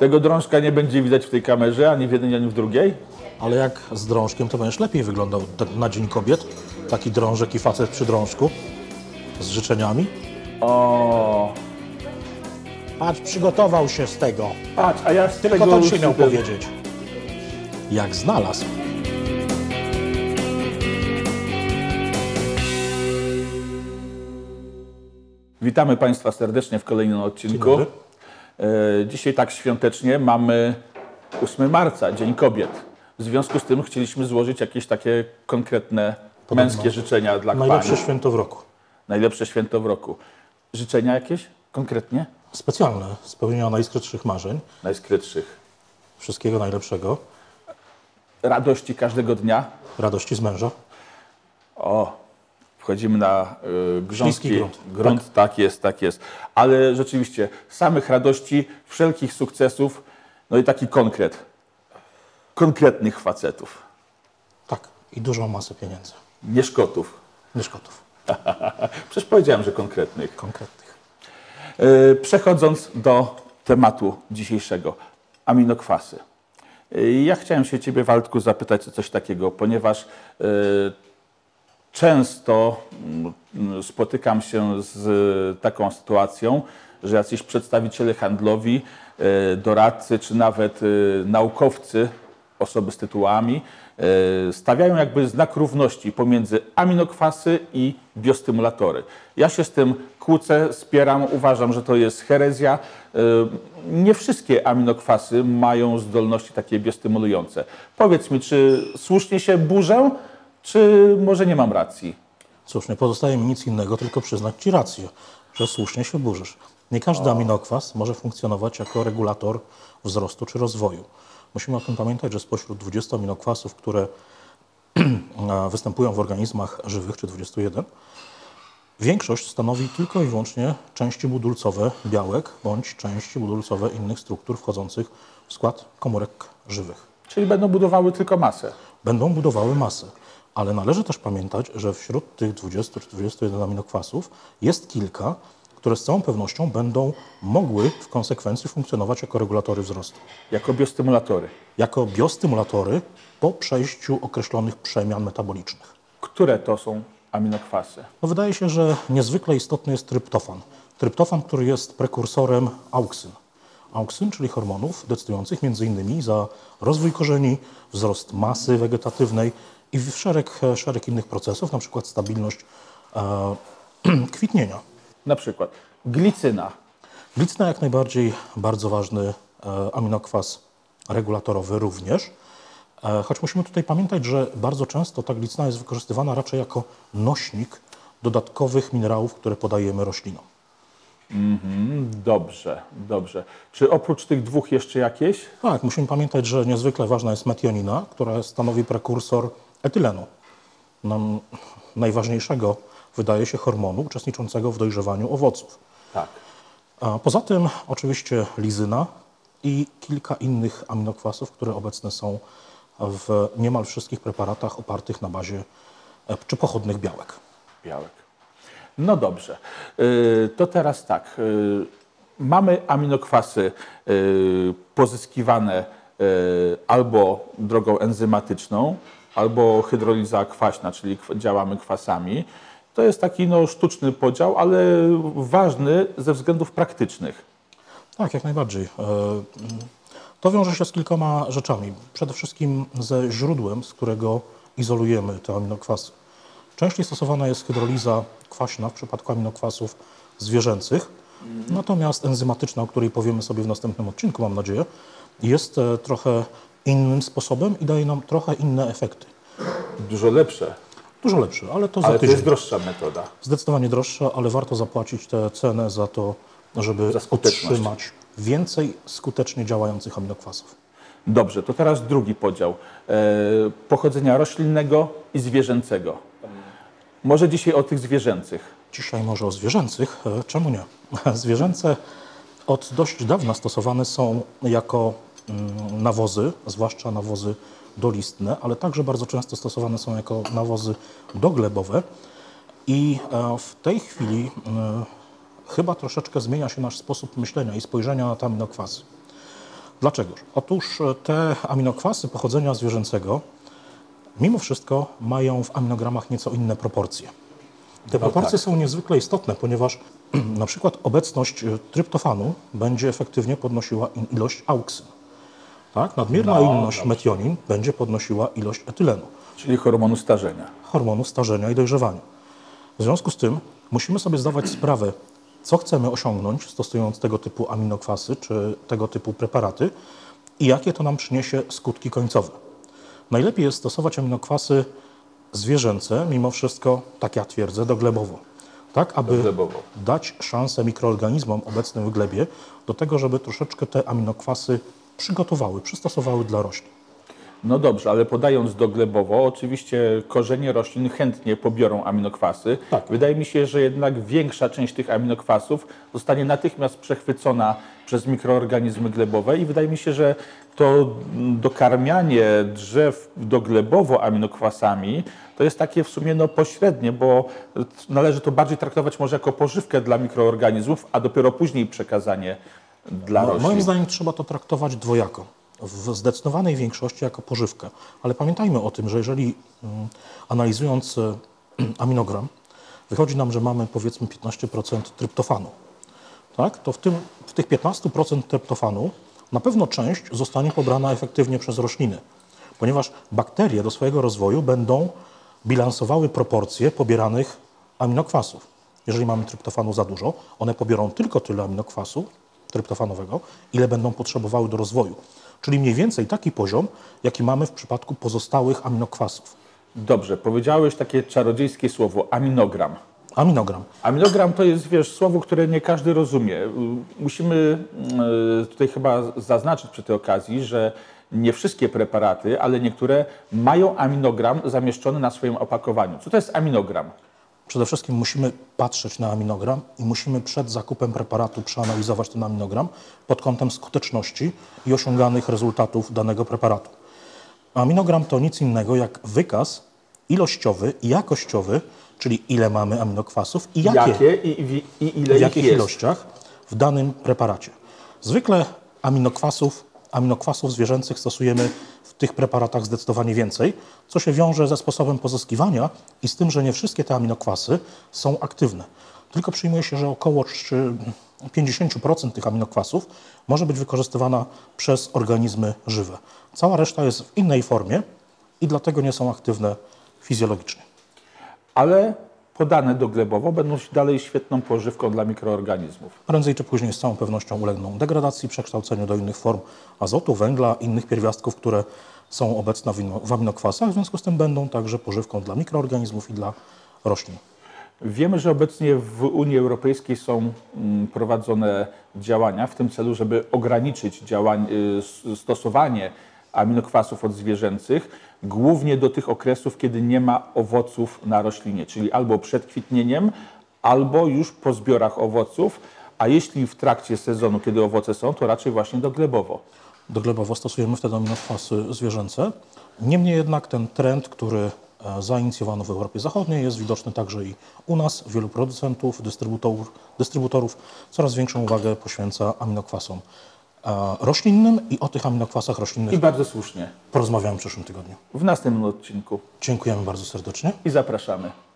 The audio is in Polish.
Tego drążka nie będzie widać w tej kamerze, ani w jednej, ani w drugiej. Ale jak z drążkiem, to będziesz lepiej wyglądał na Dzień Kobiet. Taki drążek i facet przy drążku z życzeniami. O, Patrz, przygotował się z tego. patrz, a ja z Tylko tego to już dzisiaj miał tutaj- powiedzieć. Jak znalazł. Witamy Państwa serdecznie w kolejnym odcinku. Dzień dobry. Dzisiaj tak świątecznie mamy 8 marca, Dzień Kobiet. W związku z tym chcieliśmy złożyć jakieś takie konkretne męskie życzenia dla Najlepsze pań. święto w roku. Najlepsze święto w roku. Życzenia jakieś konkretnie? Specjalne, spełnienia najskrytszych marzeń. Najskrytszych. Wszystkiego najlepszego. Radości każdego dnia. Radości z męża. O, wchodzimy na grząski Śliski grunt. Tak jest, tak jest. Ale rzeczywiście samych radości, wszelkich sukcesów, no i taki konkret. Konkretnych facetów. Tak. I dużą masę pieniędzy. Nie szkotów. Nie szkotów. Przecież powiedziałem, że konkretnych. Konkretnych. Przechodząc do tematu dzisiejszego. Aminokwasy. Ja chciałem się Ciebie, Waldku, zapytać o coś takiego, ponieważ często spotykam się z taką sytuacją, że jacyś przedstawiciele handlowi, doradcy czy nawet naukowcy, osoby z tytułami, stawiają jakby znak równości pomiędzy aminokwasy i biostymulatory. Ja się z tym kłócę, spieram, uważam, że to jest herezja. Nie wszystkie aminokwasy mają zdolności takie biostymulujące. Powiedz mi, czy słusznie się burzę, czy może nie mam racji? Cóż, nie pozostaje mi nic innego, tylko przyznać Ci rację, że słusznie się burzysz. Nie każdy aminokwas może funkcjonować jako regulator wzrostu czy rozwoju. Musimy o tym pamiętać, że spośród 20 aminokwasów, które występują w organizmach żywych, czy 21, większość stanowi tylko i wyłącznie części budulcowe białek bądź części budulcowe innych struktur wchodzących w skład komórek żywych. Czyli będą budowały tylko masę. Będą budowały masę. Ale należy też pamiętać, że wśród tych 20 czy 21 aminokwasów jest kilka, które z całą pewnością będą mogły w konsekwencji funkcjonować jako regulatory wzrostu. Jako biostymulatory. Jako biostymulatory po przejściu określonych przemian metabolicznych. Które to są aminokwasy? No wydaje się, że niezwykle istotny jest tryptofan. Tryptofan, który jest prekursorem auksyn. Auksyn, czyli hormonów decydujących m.in. za rozwój korzeni, wzrost masy wegetatywnej i szereg innych procesów, na przykład stabilność kwitnienia. Na przykład glicyna. Glicyna jak najbardziej bardzo ważny aminokwas regulatorowy również. Choć musimy tutaj pamiętać, że bardzo często ta glicyna jest wykorzystywana raczej jako nośnik dodatkowych minerałów, które podajemy roślinom. Dobrze, dobrze. Czy oprócz tych dwóch jeszcze jakieś? Tak, musimy pamiętać, że niezwykle ważna jest metionina, która stanowi prekursor etylenu. Najważniejszego, wydaje się, hormonu uczestniczącego w dojrzewaniu owoców. Tak. A poza tym oczywiście lizyna i kilka innych aminokwasów, które obecne są w niemal wszystkich preparatach opartych na bazie czy pochodnych białek. Białek. No dobrze. To teraz tak. Mamy aminokwasy pozyskiwane albo drogą enzymatyczną, albo hydroliza kwaśna, czyli działamy kwasami. To jest taki sztuczny podział, ale ważny ze względów praktycznych. Tak, jak najbardziej. To wiąże się z kilkoma rzeczami. Przede wszystkim ze źródłem, z którego izolujemy te aminokwasy. Częściej stosowana jest hydroliza kwaśna w przypadku aminokwasów zwierzęcych, natomiast enzymatyczna, o której powiemy sobie w następnym odcinku, mam nadzieję, jest trochę innym sposobem i daje nam trochę inne efekty. Dużo lepsze. Dużo lepsze, ale to za Ale to tydzień. jest droższa metoda. Zdecydowanie droższa, ale warto zapłacić tę cenę za to, żeby Za skuteczność. otrzymać więcej skutecznie działających aminokwasów. Dobrze, to teraz drugi podział. Pochodzenia roślinnego i zwierzęcego. Może dzisiaj o tych zwierzęcych. Dzisiaj może o zwierzęcych, czemu nie? Zwierzęce od dość dawna stosowane są jako nawozy, zwłaszcza nawozy dolistne, ale także bardzo często stosowane są jako nawozy doglebowe i w tej chwili chyba troszeczkę zmienia się nasz sposób myślenia i spojrzenia na te aminokwasy. Dlaczegoż? Otóż te aminokwasy pochodzenia zwierzęcego mimo wszystko mają w aminogramach nieco inne proporcje. Te proporcje są niezwykle istotne, ponieważ na przykład obecność tryptofanu będzie efektywnie podnosiła ilość auksyn. Tak? Nadmierna ilość metionin będzie podnosiła ilość etylenu. Czyli hormonu starzenia. Hormonu starzenia i dojrzewania. W związku z tym musimy sobie zdawać sprawę, co chcemy osiągnąć stosując tego typu aminokwasy czy tego typu preparaty i jakie to nam przyniesie skutki końcowe. Najlepiej jest stosować aminokwasy zwierzęce, mimo wszystko, tak ja twierdzę, doglebowo. Tak, aby dać szansę mikroorganizmom obecnym w glebie do tego, żeby troszeczkę te aminokwasy przygotowały, przystosowały dla roślin. No dobrze, ale podając doglebowo, oczywiście korzenie roślin chętnie pobiorą aminokwasy. Tak. Wydaje mi się, że jednak większa część tych aminokwasów zostanie natychmiast przechwycona przez mikroorganizmy glebowe i wydaje mi się, że to dokarmianie drzew doglebowo aminokwasami to jest takie w sumie pośrednie, bo należy to bardziej traktować może jako pożywkę dla mikroorganizmów, a dopiero później przekazanie dla roślin. Moim zdaniem trzeba to traktować dwojako. W zdecydowanej większości jako pożywkę. Ale pamiętajmy o tym, że jeżeli analizując aminogram, wychodzi nam, że mamy powiedzmy 15% tryptofanu, tak? To w tych 15% tryptofanu na pewno część zostanie pobrana efektywnie przez rośliny, ponieważ bakterie do swojego rozwoju będą bilansowały proporcje pobieranych aminokwasów. Jeżeli mamy tryptofanu za dużo, one pobiorą tylko tyle aminokwasu tryptofanowego, ile będą potrzebowały do rozwoju. Czyli mniej więcej taki poziom, jaki mamy w przypadku pozostałych aminokwasów. Dobrze, powiedziałeś takie czarodziejskie słowo, aminogram. Aminogram. Aminogram to jest, słowo, które nie każdy rozumie. Musimy tutaj chyba zaznaczyć przy tej okazji, że nie wszystkie preparaty, ale niektóre mają aminogram zamieszczony na swoim opakowaniu. Co to jest aminogram? Przede wszystkim musimy patrzeć na aminogram i musimy przed zakupem preparatu przeanalizować ten aminogram pod kątem skuteczności i osiąganych rezultatów danego preparatu. Aminogram to nic innego jak wykaz ilościowy i jakościowy, czyli ile mamy aminokwasów i jakie i ile w jakich jest. ilościach w danym preparacie. Zwykle aminokwasów zwierzęcych stosujemy w tych preparatach zdecydowanie więcej, co się wiąże ze sposobem pozyskiwania i z tym, że nie wszystkie te aminokwasy są aktywne. Tylko przyjmuje się, że około 50% tych aminokwasów może być wykorzystywana przez organizmy żywe. Cała reszta jest w innej formie i dlatego nie są aktywne fizjologicznie. Ale podane doglebowo będą dalej świetną pożywką dla mikroorganizmów. Prędzej czy później z całą pewnością ulegną degradacji, przekształceniu do innych form azotu, węgla, innych pierwiastków, które są obecne w aminokwasach, w związku z tym będą także pożywką dla mikroorganizmów i dla roślin. Wiemy, że obecnie w Unii Europejskiej są prowadzone działania w tym celu, żeby ograniczyć stosowanie aminokwasów odzwierzęcych, głównie do tych okresów, kiedy nie ma owoców na roślinie, czyli albo przed kwitnieniem, albo już po zbiorach owoców, a jeśli w trakcie sezonu, kiedy owoce są, to raczej właśnie doglebowo. Doglebowo stosujemy wtedy aminokwasy zwierzęce. Niemniej jednak ten trend, który zainicjowano w Europie Zachodniej, jest widoczny także i u nas. Wielu producentów, dystrybutorów coraz większą uwagę poświęca aminokwasom roślinnym i o tych aminokwasach roślinnych I bardzo słusznie. porozmawiamy w przyszłym tygodniu. W następnym odcinku. Dziękujemy bardzo serdecznie. I zapraszamy.